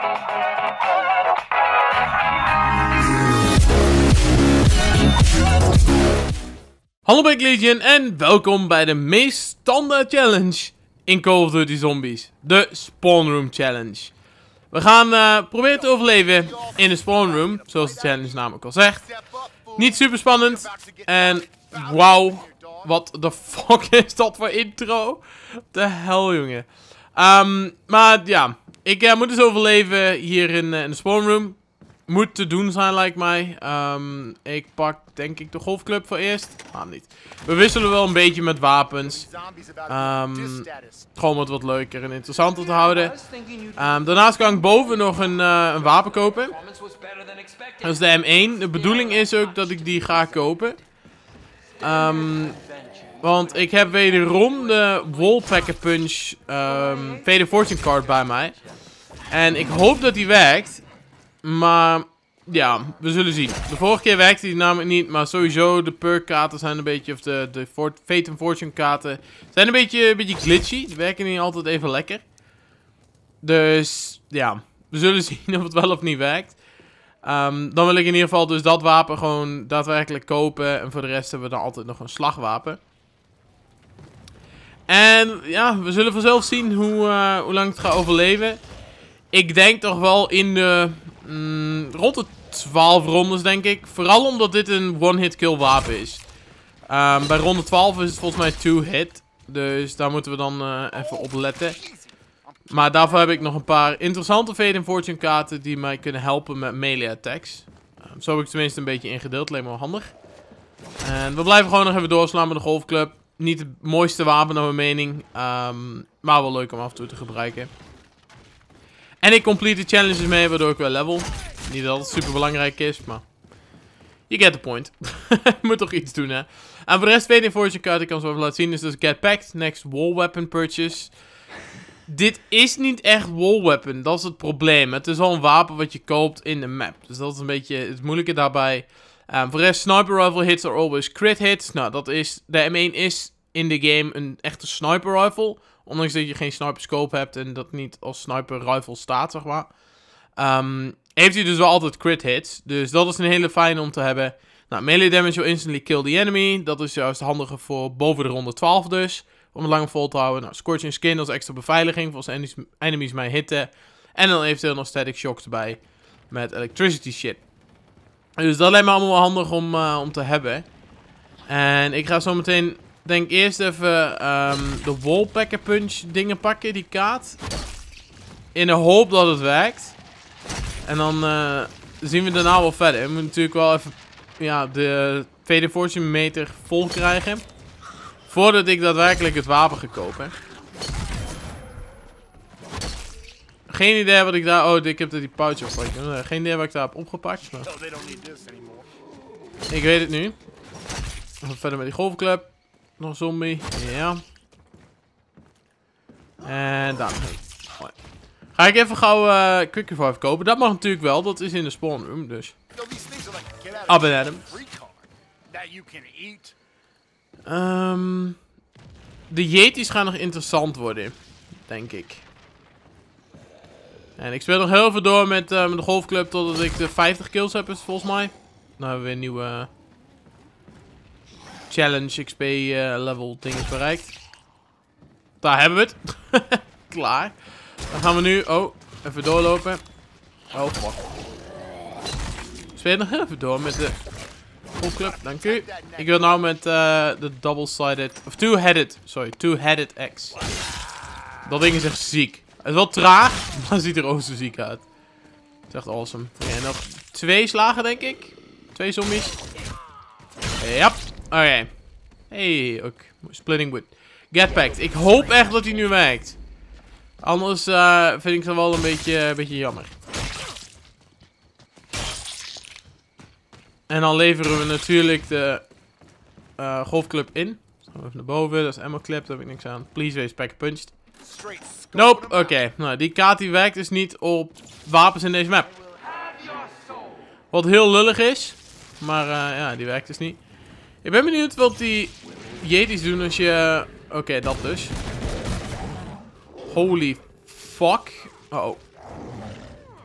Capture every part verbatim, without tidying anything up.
Hallo Big Legion en welkom bij de meest standaard challenge in Call of Duty Zombies. De Spawn Room Challenge. We gaan uh, proberen te overleven in de Spawn Room, zoals de challenge namelijk al zegt. Niet super spannend. En wauw, wat de fuck is dat voor intro? De hel, jongen. Um, maar ja, ik uh, moet dus overleven hier in, uh, in de Spawn Room. Moet te doen zijn, lijkt mij. Um, ik pak, denk ik, de golfclub voor eerst. Ah, niet. We wisselen wel een beetje met wapens. Um, gewoon om het wat leuker en interessanter te houden. Um, daarnaast kan ik boven nog een, uh, een wapen kopen. Dat is de M één. De bedoeling is ook dat ik die ga kopen. Um, want ik heb wederom de Wallpacker Punch um, Faded Fortune card bij mij. En ik hoop dat die werkt. Maar ja, we zullen zien. De vorige keer werkte die namelijk niet. Maar sowieso de perk kaarten zijn een beetje, of de, de Fate and Fortune kaarten zijn een beetje, een beetje glitchy. Die werken niet altijd even lekker. Dus ja, we zullen zien of het wel of niet werkt. Um, dan wil ik in ieder geval dus dat wapen gewoon daadwerkelijk kopen. En voor de rest hebben we dan altijd nog een slagwapen. En ja, we zullen vanzelf zien hoe, uh, hoe lang het gaat overleven. Ik denk toch wel in de mm, rond de twaalf rondes, denk ik. Vooral omdat dit een one-hit kill wapen is. Um, bij ronde twaalf is het volgens mij two-hit. Dus daar moeten we dan uh, even op letten. Maar daarvoor heb ik nog een paar interessante Fate and Fortune kaarten die mij kunnen helpen met melee attacks. Um, zo heb ik tenminste een beetje ingedeeld, lijkt me wel handig. En we blijven gewoon nog even doorslaan met de golfclub. Niet het mooiste wapen naar mijn mening. Um, maar wel leuk om af en toe te gebruiken. En ik complete de challenges mee, waardoor ik wel level. Niet dat het super belangrijk is, maar... You get the point. Je moet toch iets doen, hè. En voor de rest, Fate and Fortune card, ik kan zo even laten zien, is dus Get Packed, next wall weapon purchase. Dit is niet echt wall weapon, dat is het probleem. Het is al een wapen wat je koopt in de map. Dus dat is een beetje het moeilijke daarbij. Um, voor de rest, sniper rifle hits are always crit hits. Nou, dat is... De M één is in de game een echte sniper rifle. Ondanks dat je geen sniper scope hebt en dat niet als sniper rifle staat, zeg maar. Um, heeft hij dus wel altijd crit hits. Dus dat is een hele fijne om te hebben. Nou, melee damage will instantly kill the enemy. Dat is juist handiger voor boven de ronde twaalf dus. Om het langer vol te houden. Nou, Scorching Skin als extra beveiliging. Voor als enemies, enemies mij hitten. En dan eventueel nog static shock erbij. Met electricity shit. Dus dat lijkt me allemaal wel handig om, uh, om te hebben. En ik ga zo meteen... denk eerst even um, de Wallpacker Punch dingen pakken, die kaart. In de hoop dat het werkt. En dan uh, zien we daarna wel verder. We moeten natuurlijk wel even ja, de Fate and Fortune meter vol krijgen. Voordat ik daadwerkelijk het wapen ga kopen. Geen idee wat ik daar... Oh, ik heb er die pouch opgepakt. Geen idee wat ik daar heb opgepakt. Maar... ik weet het nu. We gaan verder met die golfclub. Nog een zombie. Ja. En daar. Ga ik even gauw uh, Quick Revive kopen. Dat mag natuurlijk wel. Dat is in de spawn room. Dus. Up and Adam. Um, de Yetis gaan nog interessant worden. Denk ik. En ik speel nog heel veel door met, uh, met de golfclub. Totdat ik de vijftig kills heb. Is het volgens mij. Dan hebben we weer een nieuwe... Uh, challenge X P uh, level dinges bereikt. Daar hebben we het. Klaar. Dan gaan we nu... Oh, even doorlopen. Oh, fuck. Speel nog even door met de golfclub. Dank u. Ik wil nou met uh, de double-sided... Of two-headed. Sorry, two-headed X. Dat ding is echt ziek. Het is wel traag, maar het ziet er ook zo ziek uit. Het is echt awesome. En nog twee slagen, denk ik. Twee zombies. Ja. Oké. Okay. Hey, ook. Splitting wood. Get packed. Ik hoop echt dat hij nu werkt. Anders uh, vind ik het wel een beetje, een beetje jammer. En dan leveren we natuurlijk de uh, golfclub in. Dan gaan we even naar boven. Dat is ammo clip. Daar heb ik niks aan. Please wees pack punched. Nope. Oké. Okay. Nou, die kaart die werkt dus niet op wapens in deze map. Wat heel lullig is. Maar uh, ja, die werkt dus niet. Ik ben benieuwd wat die Yetis doen als je... Oké, okay, dat dus. Holy fuck. Uh oh.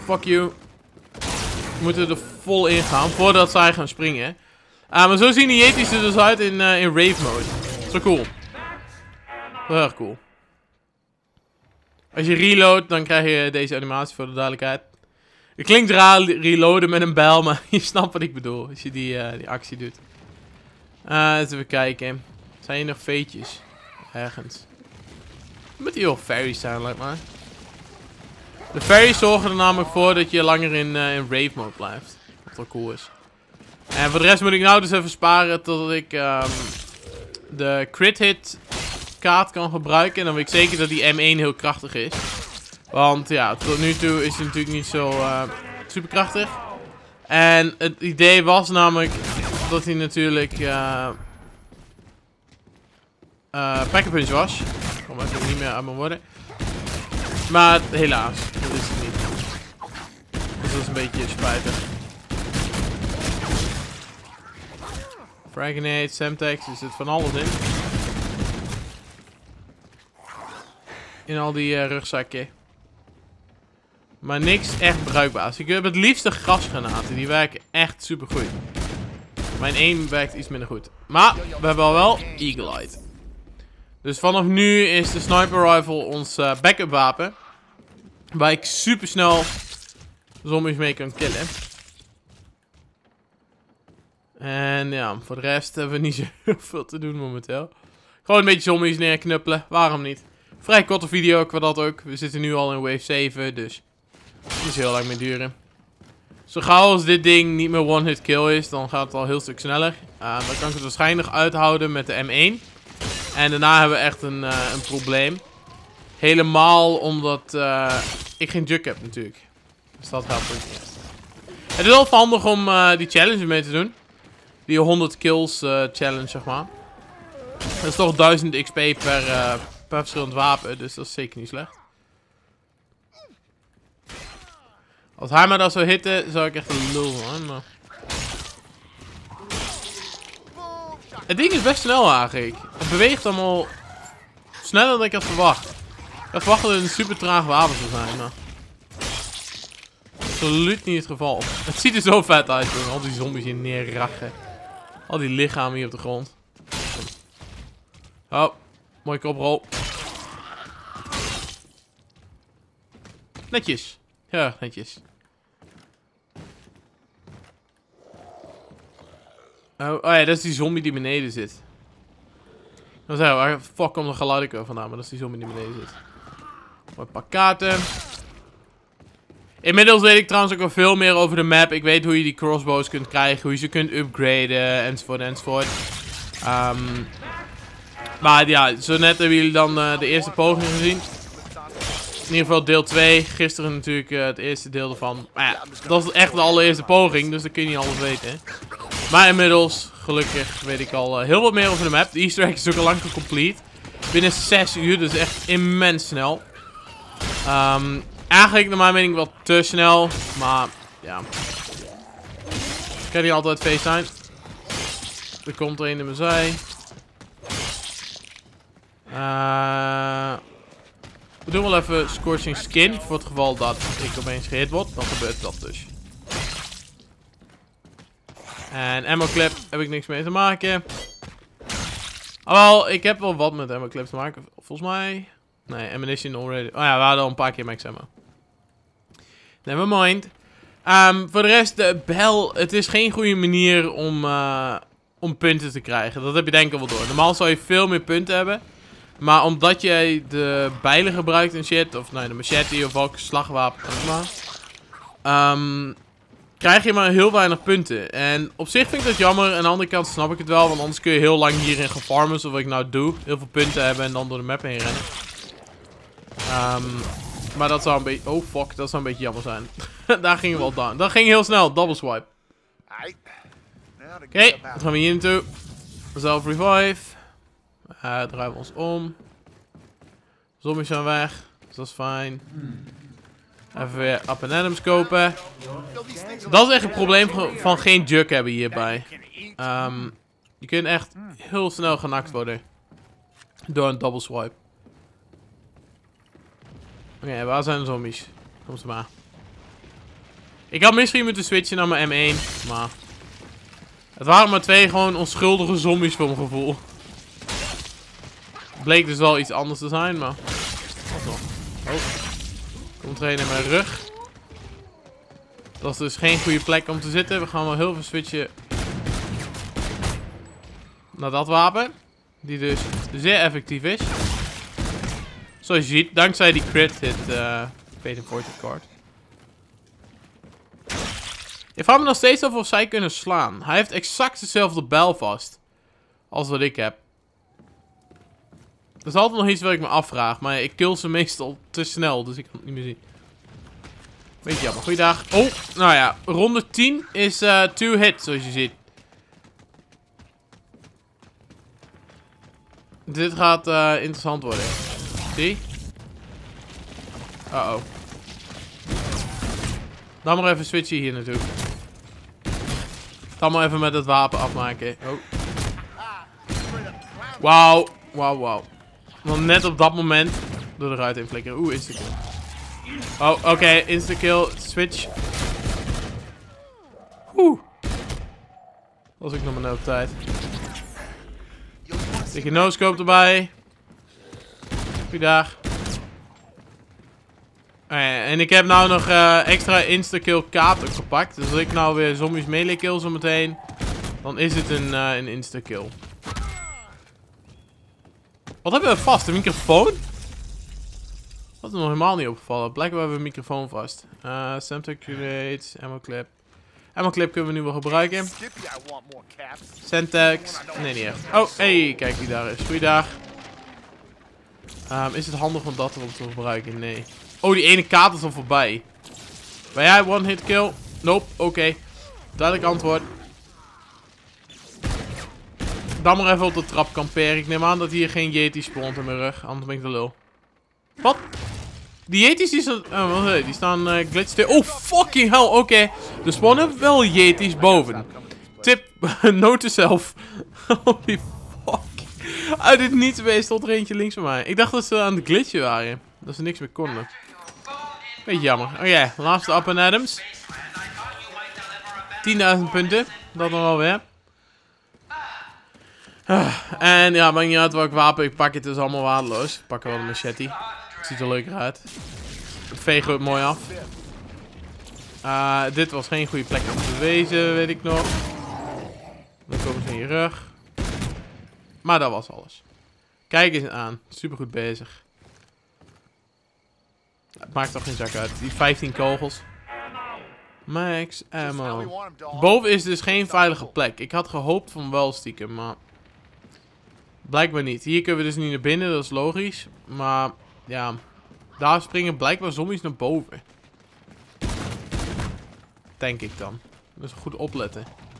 fuck you. We moeten er vol in gaan voordat zij gaan springen. Uh, maar zo zien die Yetis er dus uit in, uh, in rave mode. Zo cool. Heel erg cool. Als je reload, dan krijg je deze animatie voor de duidelijkheid. Het klinkt raar reloaden met een bijl, maar je snapt wat ik bedoel. Als je die, uh, die actie doet. Uh, even kijken. Zijn hier nog veetjes? Ergens. Het moet hier wel fairies zijn, lijkt me. De fairies zorgen er namelijk voor dat je langer in, uh, in rave mode blijft. Wat wel cool is. En voor de rest moet ik nou dus even sparen totdat ik um, de crit hit kaart kan gebruiken. En dan weet ik zeker dat die M één heel krachtig is. Want ja, tot nu toe is hij natuurlijk niet zo uh, super krachtig. En het idee was namelijk dat hij natuurlijk uh, uh, Pack-a-Punch was. Ik kom even niet meer uit mijn woorden. Maar helaas, dat is het niet. Dus dat is een beetje spijtig. Fragonate, Semtex, er zit van alles in. In al die uh, rugzakken. Maar niks echt bruikbaars. Ik heb het liefste grasgranaten. Die werken echt super goed. Mijn aim werkt iets minder goed. Maar we hebben al wel Eagle Eye. Dus vanaf nu is de sniper rifle ons uh, backup wapen. Waar ik super snel zombies mee kan killen. En ja, voor de rest hebben we niet zo heel veel te doen momenteel. Gewoon een beetje zombies neerknuppelen. Waarom niet? Vrij korte video, qua dat ook. We zitten nu al in wave zeven, dus het is heel lang meer duren. Zo gauw als dit ding niet meer one-hit kill is, dan gaat het al heel stuk sneller. Uh, dan kan ik het waarschijnlijk uithouden met de M één. En daarna hebben we echt een, uh, een probleem. Helemaal omdat uh, ik geen juk heb natuurlijk. Dus dat helpt ook niet. Het is wel handig om uh, die challenge mee te doen. Die honderd kills uh, challenge, zeg maar. Dat is toch duizend X P per, uh, per verschillend wapen, dus dat is zeker niet slecht. Als hij me dat zou hitten, zou ik echt een lul zijn, maar... Het ding is best snel eigenlijk. Het beweegt allemaal sneller dan ik had verwacht. Ik had verwacht dat het een super traag wapen zou zijn, maar... Absoluut niet het geval. Het ziet er zo vet uit, jongen. Al die zombies hier neerrachen. Al die lichamen hier op de grond. Oh, mooi koprol. Netjes. Ja, netjes. Oh, oh ja, dat is die zombie die beneden zit. Dan zeggen we, waar fuck komt de geluid ook vandaan, maar dat is die zombie die beneden zit. Een paar kaarten. Inmiddels weet ik trouwens ook al veel meer over de map. Ik weet hoe je die crossbows kunt krijgen, hoe je ze kunt upgraden, enzovoort, enzovoort. Um, maar ja, zo net hebben jullie dan uh, de eerste poging gezien. In ieder geval deel twee. Gisteren natuurlijk uh, het eerste deel ervan. Maar ja, dat is echt de allereerste poging, dus dan kun je niet alles weten. Hè? Maar inmiddels, gelukkig, weet ik al uh, heel wat meer over de map. De easter egg is ook al lang complete. Binnen zes uur, dus echt immens snel. Um, eigenlijk naar mijn mening wel te snel, maar ja. Ik kan niet altijd FaceTime. Er komt er een in mijn zij. Uh, we doen wel even Scorching Skin, voor het geval dat ik opeens gehit word. Dan gebeurt dat dus. En ammo clip heb ik niks mee te maken. Oh, wel, ik heb wel wat met ammo clip te maken. Volgens mij... Nee, ammunition already. Oh ja, we hadden al een paar keer max ammo. Never mind. Um, voor de rest, de bel. Het is geen goede manier om, uh, om punten te krijgen. Dat heb je denk ik wel door. Normaal zou je veel meer punten hebben. Maar omdat jij de bijlen gebruikt en shit. Of nee, de machete of welke slagwapen. Maar, um, krijg je maar heel weinig punten. En op zich vind ik dat jammer. Aan de andere kant snap ik het wel. Want anders kun je heel lang hierin gaan farmen. Zoals ik nou doe. Heel veel punten hebben en dan door de map heen rennen. Um, maar dat zou een beetje... Oh fuck, dat zou een beetje jammer zijn. Daar gingen we al down. Dat ging heel snel. Double swipe. Oké, okay, dan gaan we hier naartoe. Zelf revive. Uh, draaien we ons om. Zombies zijn weg. Dus dat is fijn. Even weer up and Adams kopen. Dat is echt het probleem van geen juk hebben hierbij. Um, je kunt echt heel snel genakt worden. Door een double swipe. Oké, okay, waar zijn de zombies? Kom ze maar. Ik had misschien moeten switchen naar mijn M één, maar... Het waren maar twee gewoon onschuldige zombies voor mijn gevoel. Bleek dus wel iets anders te zijn, maar... Alsnog. Oh. Komt er een in mijn rug. Dat is dus geen goede plek om te zitten. We gaan wel heel veel switchen... naar dat wapen. Die dus zeer effectief is. Zoals je ziet, dankzij die crit hit uh, Fate Fortune card. Ik vraag me nog steeds af of zij kunnen slaan. Hij heeft exact dezelfde bijl vast. Als wat ik heb. Dat is altijd nog iets wat ik me afvraag. Maar ik kill ze meestal te snel. Dus ik kan het niet meer zien. Beetje jammer. Goeiedag. Oh, nou ja. Ronde tien is uh, two hit, zoals je ziet. Dit gaat uh, interessant worden. Zie? Uh oh. Dan maar even switchen hier naartoe. Dan maar even met het wapen afmaken. Oh. Wauw. Wauw, wauw. Want net op dat moment door de ruit heen flikkeren. Oeh, instakill. Oh, oké. Okay. Instakill. Switch. Oeh. Was ik nog maar net op tijd. Dikke no-scope erbij. Goeiedag. Uh, en ik heb nou nog uh, extra insta-kill kaarten gepakt. Dus als ik nou weer zombies melee kill zo meteen, dan is het een, uh, een insta-kill. Wat hebben we vast? Een microfoon? Dat is nog helemaal niet opgevallen. Blijkbaar hebben we een microfoon vast. Uh, Semtech Create, ammo clip. Ammo clip kunnen we nu wel gebruiken. Semtex. Nee, niet echt. Oh, hey, kijk wie daar is. Goeiedag. Um, is het handig om dat erop te gebruiken? Nee. Oh, die ene kaart is al voorbij. Ben jij one hit kill? Nope, oké. Okay. Duidelijk antwoord. Dan maar even op de trap kamperen. Ik neem aan dat hier geen Yeti spawnt in mijn rug. Anders ben ik de lul. Wat? Die Yetis die staan... Oh, wat, die staan uh, glitched. Oh, fucking hell. Oké. Okay. Er spawnen wel Yetis boven. Tip. Note to self. Holy fuck. Uit dit niets wees stond er eentje links van mij. Ik dacht dat ze aan het glitchen waren. Dat ze niks meer konden. Beetje jammer. Oh ja, yeah. Laatste Up and Adams. tienduizend punten. Dat nog wel weer. Uh, en ja, maakt niet uit welk wapen ik pak. Het is allemaal waardeloos. Ik pak er wel een machete. Het ziet er leuker uit. Het vegen het mooi af. Uh, dit was geen goede plek om te wezen, weet ik nog. Dan komen ze in je rug. Maar dat was alles. Kijk eens aan. Super goed bezig. Het maakt toch geen zak uit. Die vijftien kogels. Max ammo. Boven is dus geen veilige plek. Ik had gehoopt van wel stiekem, maar... Blijkbaar niet. Hier kunnen we dus niet naar binnen, dat is logisch. Maar, ja... Daar springen blijkbaar zombies naar boven. Denk ik dan. Dus goed opletten.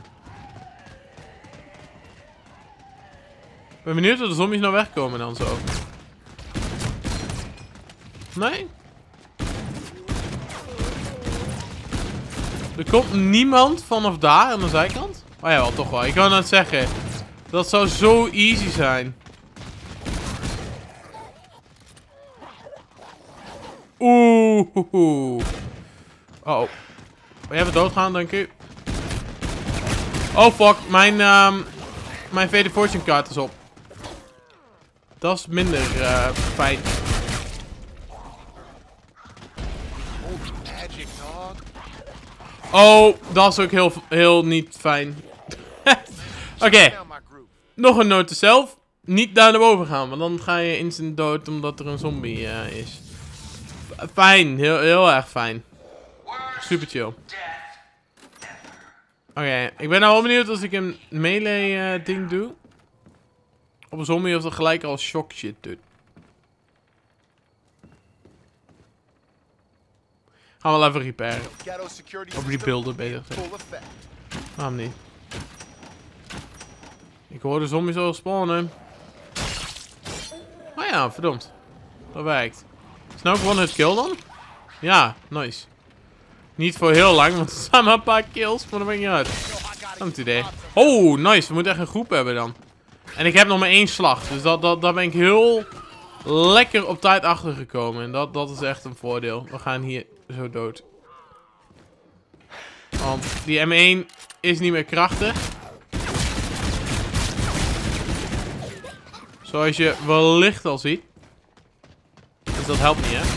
Ik ben benieuwd of de zombies nou wegkomen dan zo. Nee? Er komt niemand vanaf daar aan de zijkant? Oh ja, wel toch wel. Ik wou net zeggen. Dat zou zo easy zijn. Oeh. Oh oh. Ben jij even doodgaan, dank u. Oh fuck. Mijn, um, mijn Fate Fortune kaart is op. Dat is minder uh, fijn. Oh, dat is ook heel, heel niet fijn. Oké. Okay. Nog een note zelf. Niet daar naar boven gaan, want dan ga je instant dood omdat er een zombie uh, is. Fijn, heel, heel erg fijn. Super chill. Oké, okay. Ik ben nou wel benieuwd als ik een melee uh, ding doe. Op een zombie of dat gelijk al shock shit doet. Gaan we wel even repairen. Of rebuilden, beter gezegd. Waarom niet? Ik hoor de zombies al spawnen. Oh ja, verdomd. Dat werkt. Is nou ook one hit kill dan? Ja, nice. Niet voor heel lang, want er staan maar een paar kills, maar dat ben ik niet uit. Dat is idee. Oh, nice. We moeten echt een groep hebben dan. En ik heb nog maar één slag, dus dat, dat, daar ben ik heel lekker op tijd achter gekomen. En dat, dat is echt een voordeel. We gaan hier zo dood. Want die M één is niet meer krachtig. Zoals je wellicht al ziet. Dus dat helpt niet, hè.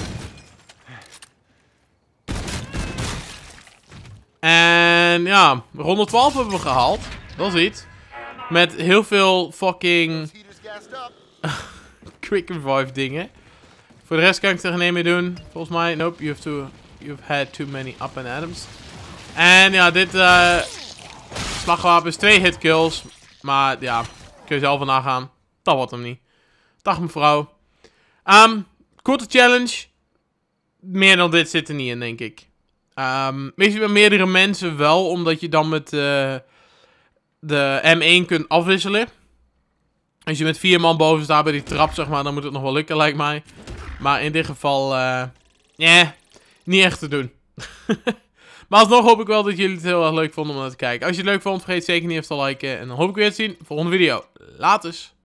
En ja, ronde twaalf hebben we gehaald. Dat is iets. Met heel veel fucking quick revive dingen. Voor de rest kan ik er geen meer doen. Volgens mij, nope, you have to, you've had too many up and atoms. En ja, dit uh, slagwapen is twee hitkills. Maar ja, kun je zelf van nagaan. Dat wordt hem niet. Dag mevrouw. Um, korte challenge. Meer dan dit zit er niet in, denk ik. Um, meestal bij meerdere mensen wel, omdat je dan met uh, de M één kunt afwisselen. Als je met vier man boven staat bij die trap, zeg maar, dan moet het nog wel lukken, lijkt mij. Maar in dit geval, uh, yeah, niet echt te doen. Maar alsnog hoop ik wel dat jullie het heel erg leuk vonden om naar te kijken. Als je het leuk vond, vergeet zeker niet even te liken. En dan hoop ik weer te zien in de volgende video. Laters!